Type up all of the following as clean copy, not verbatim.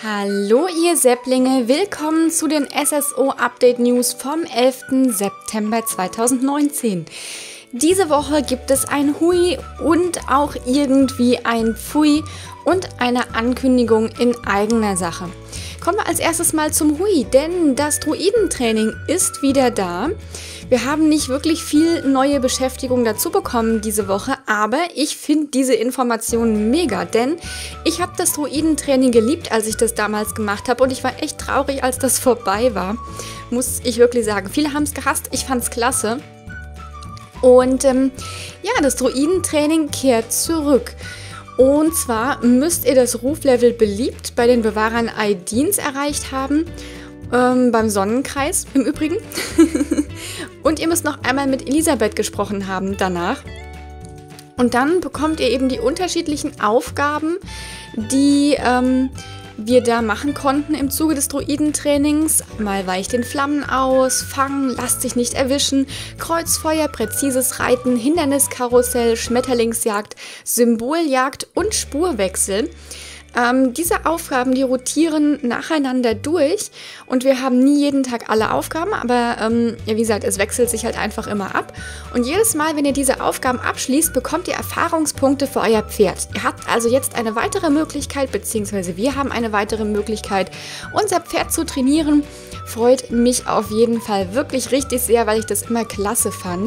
Hallo ihr Sepplinge, willkommen zu den SSO Update News vom 11. September 2019. Diese Woche gibt es ein Hui und auch irgendwie ein Pfui und eine Ankündigung in eigener Sache. Kommen wir als erstes mal zum Hui, denn das Druidentraining ist wieder da. Wir haben nicht wirklich viel neue Beschäftigung dazu bekommen diese Woche, aber ich finde diese Informationen mega, denn ich habe das Druidentraining geliebt, als ich das damals gemacht habe und ich war echt traurig, als das vorbei war, muss ich wirklich sagen. Viele haben es gehasst, ich fand es klasse. Und ja, das Druidentraining kehrt zurück. Und zwar müsst ihr das Ruflevel beliebt bei den Bewahrern Aidins erreicht haben, beim Sonnenkreis im Übrigen. Und ihr müsst noch einmal mit Elisabeth gesprochen haben danach. Und dann bekommt ihr eben die unterschiedlichen Aufgaben, die wir da machen konnten im Zuge des Druidentrainings. Mal weicht den Flammen aus, fangen, lasst sich nicht erwischen, Kreuzfeuer, präzises Reiten, Hinderniskarussell, Schmetterlingsjagd, Symboljagd und Spurwechsel. Diese Aufgaben, die rotieren nacheinander durch und wir haben nie jeden Tag alle Aufgaben, aber ja, wie gesagt, es wechselt sich halt einfach immer ab. Und jedes Mal, wenn ihr diese Aufgaben abschließt, bekommt ihr Erfahrungspunkte für euer Pferd. Ihr habt also jetzt eine weitere Möglichkeit, beziehungsweise wir haben eine weitere Möglichkeit, unser Pferd zu trainieren. Freut mich auf jeden Fall wirklich richtig sehr, weil ich das immer klasse fand.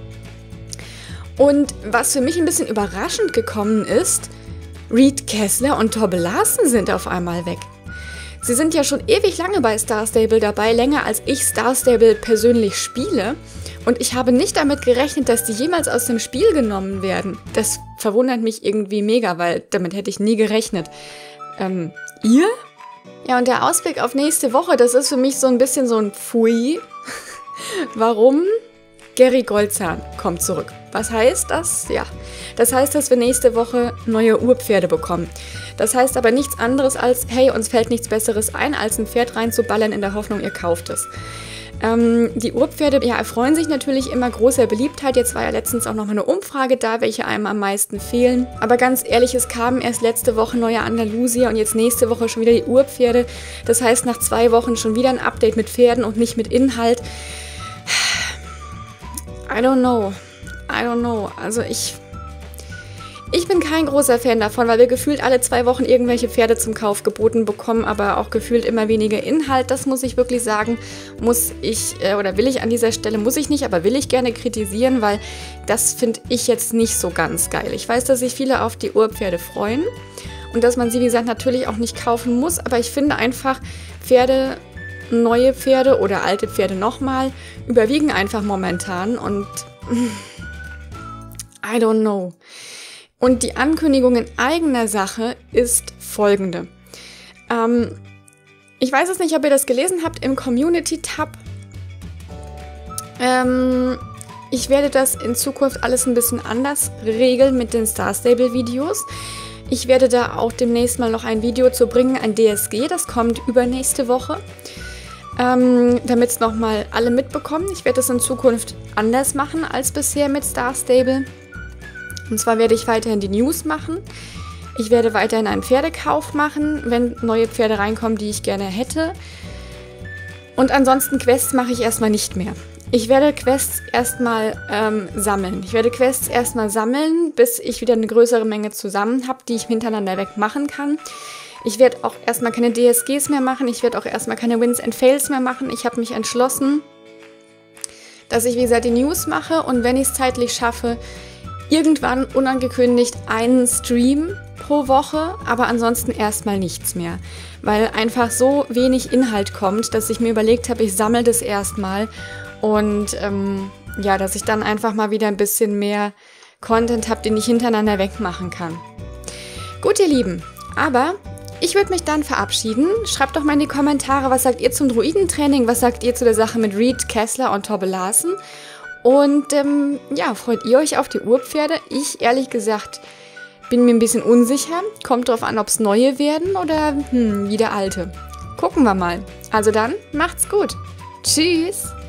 Und was für mich ein bisschen überraschend gekommen ist, Reed Kessler und Tobbe Larsen sind auf einmal weg. Sie sind ja schon ewig lange bei Star Stable dabei, länger als ich Star Stable persönlich spiele. Und ich habe nicht damit gerechnet, dass die jemals aus dem Spiel genommen werden. Das verwundert mich irgendwie mega, weil damit hätte ich nie gerechnet. Ihr? Ja, und der Ausblick auf nächste Woche, das ist für mich so ein bisschen so ein Pfui. Warum? Gary Goldzahn kommt zurück. Was heißt das? Ja, das heißt, dass wir nächste Woche neue Urpferde bekommen. Das heißt aber nichts anderes als, hey, uns fällt nichts Besseres ein, als ein Pferd reinzuballern in der Hoffnung, ihr kauft es. Die Urpferde ja, erfreuen sich natürlich immer großer Beliebtheit. Jetzt war ja letztens auch noch mal eine Umfrage da, welche einem am meisten fehlen. Aber ganz ehrlich, es kamen erst letzte Woche neue Andalusier und jetzt nächste Woche schon wieder die Urpferde. Das heißt, nach 2 Wochen schon wieder ein Update mit Pferden und nicht mit Inhalt. I don't know. Also ich bin kein großer Fan davon, weil wir gefühlt alle 2 Wochen irgendwelche Pferde zum Kauf geboten bekommen, aber auch gefühlt immer weniger Inhalt. Das muss ich wirklich sagen, will ich an dieser Stelle, muss ich nicht, aber will ich gerne kritisieren, weil das finde ich jetzt nicht so ganz geil. Ich weiß, dass sich viele auf die Urpferde freuen und dass man sie, wie gesagt, natürlich auch nicht kaufen muss, aber ich finde einfach, neue Pferde oder alte Pferde nochmal überwiegen einfach momentan und I don't know. Und die Ankündigung in eigener Sache ist folgende. Ich weiß es nicht, ob ihr das gelesen habt im Community-Tab. Ich werde das in Zukunft alles ein bisschen anders regeln mit den Star Stable Videos. Ich werde da auch demnächst mal noch ein Video zu bringen, ein DSG, das kommt übernächste Woche. Damit es nochmal alle mitbekommen. Ich werde das in Zukunft anders machen als bisher mit Star Stable. Und zwar werde ich weiterhin die News machen. Ich werde weiterhin einen Pferdekauf machen, wenn neue Pferde reinkommen, die ich gerne hätte. Und ansonsten Quests mache ich erstmal nicht mehr. Ich werde Quests erstmal sammeln. Ich werde Quests erstmal sammeln, bis ich wieder eine größere Menge zusammen habe, die ich hintereinander weg machen kann. Ich werde auch erstmal keine DSGs mehr machen. Ich werde auch erstmal keine Wins and Fails mehr machen. Ich habe mich entschlossen, dass ich, wie gesagt, die News mache und wenn ich es zeitlich schaffe, irgendwann unangekündigt einen Stream pro Woche, aber ansonsten erstmal nichts mehr. Weil einfach so wenig Inhalt kommt, dass ich mir überlegt habe, ich sammle das erstmal und ja, dass ich dann einfach mal wieder ein bisschen mehr Content habe, den ich hintereinander wegmachen kann. Gut, ihr Lieben, aber ich würde mich dann verabschieden. Schreibt doch mal in die Kommentare, was sagt ihr zum Druidentraining, was sagt ihr zu der Sache mit Reed Kessler und Tobbe Larsen. Und ja, freut ihr euch auf die Urpferde? Ich, ehrlich gesagt, bin mir ein bisschen unsicher. Kommt drauf an, ob es neue werden oder wieder alte. Gucken wir mal. Also dann, macht's gut. Tschüss!